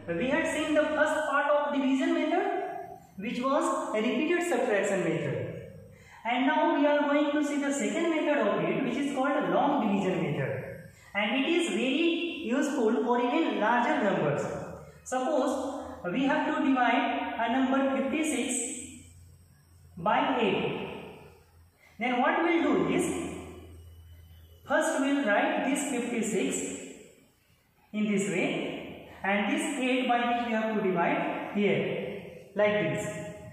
we had seen the first part of division method, which was a repeated subtraction method. And now we are going to see the second method of it, which is called long division method. And it is very useful for even larger numbers. Suppose we have to divide a number 56 by 8. Then what we will do is, first we will write this 56 in this way, and this 8 by which we have to divide here, like this.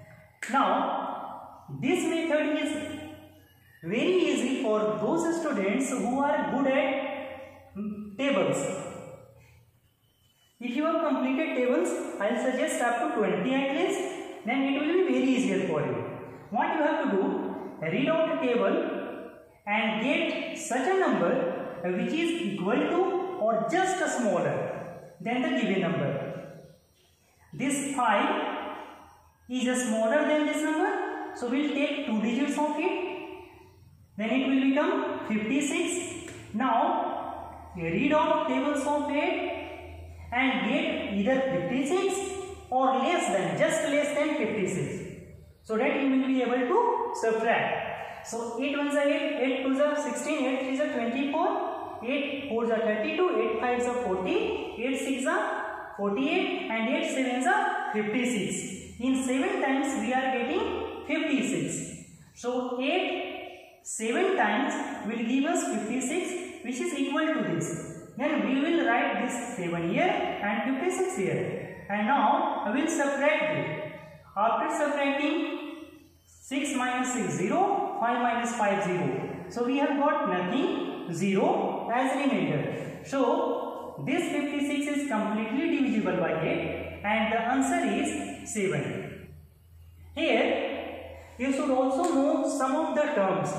Now, this method is very easy for those students who are good at tables. If you have completed tables, I will suggest up to 20 at least, then it will be very easier for you. What you have to do, read out the table and get such a number which is equal to or just smaller than the given number. This 5 is smaller than this number, so we will take 2 digits of it, then it will become 56. Now read out tables of 8 and get either 56 or less than, just less than 56, so that you will be able to subtract. So 8 ones are 8, 8 twos are 16, 8 threes are 24, 8 fours are 32, 8 fives are 40, 8 sixes are 48, and 8 sevens are 56. In 7 times we are getting 56. So 8 7 times will give us 56, which is equal to this. Then we will write this 7 here and 56 here. And now we will subtract it. After subtracting, 6 minus 6 0, 5 minus 5 0. So we have got nothing, 0 as remainder. So this 56 is completely divisible by 8 and the answer is 7. Here you should also know some of the terms.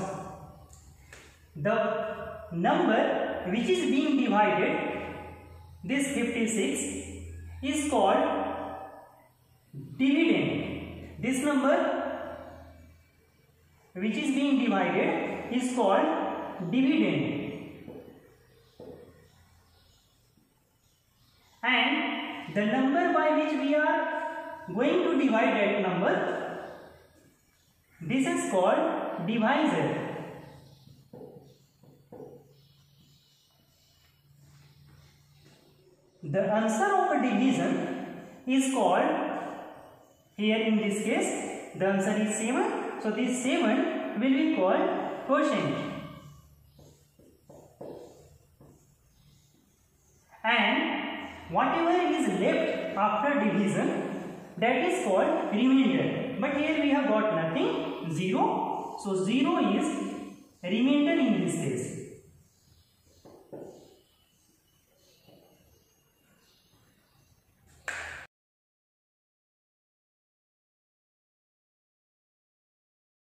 The number which is being divided, this 56, is called dividend. This number which is being divided is called dividend. And the number by which we are going to divide that number, this is called divisor. The answer of a division is called, here in this case, the answer is 7. So this 7 will be called quotient. And whatever is left after division, that is called remainder. But here we have got nothing, 0. So 0 is remainder in this case.